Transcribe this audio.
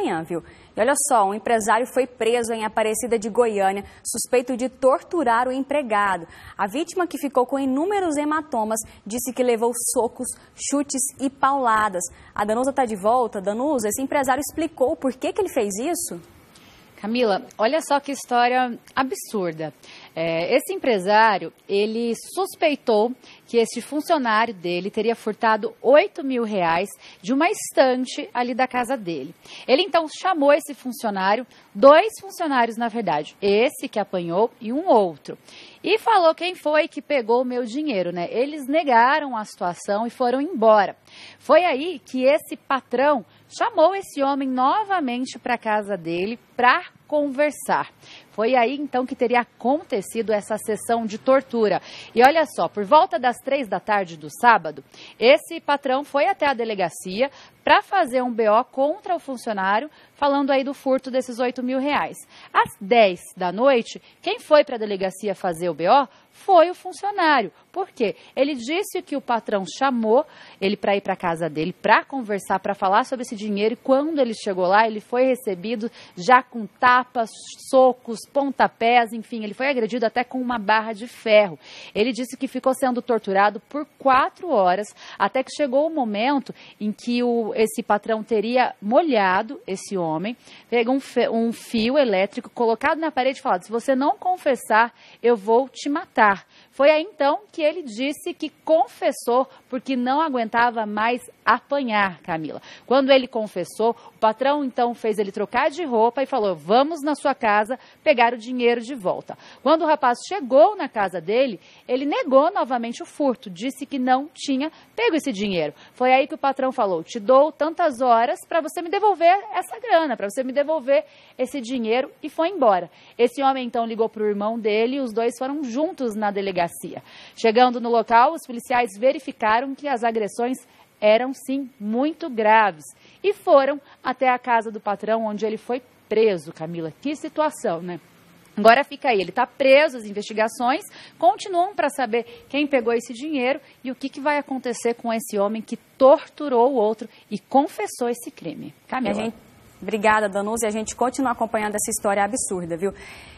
manhã, viu? E olha só, um empresário foi preso em Aparecida de Goiânia, suspeito de torturar o empregado. A vítima, que ficou com inúmeros hematomas, disse que levou socos, chutes e pauladas. A Danusa está de volta. Danusa, esse empresário explicou por que ele fez isso? Camila, olha só que história absurda. Esse empresário, ele suspeitou que esse funcionário dele teria furtado R$ 8.000 de uma estante ali da casa dele. Ele então chamou esse funcionário, 2 funcionários na verdade, esse que apanhou e um outro. E falou quem foi que pegou o meu dinheiro, né? Eles negaram a situação e foram embora. Foi aí que esse patrão chamou esse homem novamente para a casa dele para conversar. Foi aí então que teria acontecido essa sessão de tortura. E olha só, por volta das 3 da tarde do sábado, esse patrão foi até a delegacia para fazer um BO contra o funcionário, falando aí do furto desses R$ 8.000. Às 10 da noite, quem foi para a delegacia fazer o BO foi o funcionário. Por quê? Ele disse que o patrão chamou ele para ir para a casa dele para conversar, para falar sobre esse dinheiro, e quando ele chegou lá, ele foi recebido já com tapas, socos, pontapés, enfim, ele foi agredido até com uma barra de ferro. Ele disse que ficou sendo torturado por 4 horas, até que chegou o momento em que esse patrão teria molhado esse homem, pegou um fio elétrico, colocado na parede e falado: se você não confessar, eu vou te matar. Foi aí então que ele disse que confessou porque não aguentava mais apanhar, Camila. Quando ele confessou, o patrão então fez ele trocar de roupa e falou: vamos na sua casa pegar o dinheiro de volta. Quando o rapaz chegou na casa dele, ele negou novamente o furto, disse que não tinha pego esse dinheiro. Foi aí que o patrão falou: te dou tantas horas para você me devolver essa grana, para você me devolver esse dinheiro, e foi embora. Esse homem então ligou para o irmão dele e os dois foram juntos na delegacia. Chegando no local, os policiais verificaram que as agressões eram sim muito graves e foram até a casa do patrão, onde ele foi preso. Camila, que situação, né? Agora fica aí, ele está preso, as investigações continuam para saber quem pegou esse dinheiro e o que vai acontecer com esse homem que torturou o outro e confessou esse crime. Camila. Obrigada, Danusa, e a gente continua acompanhando essa história absurda, viu?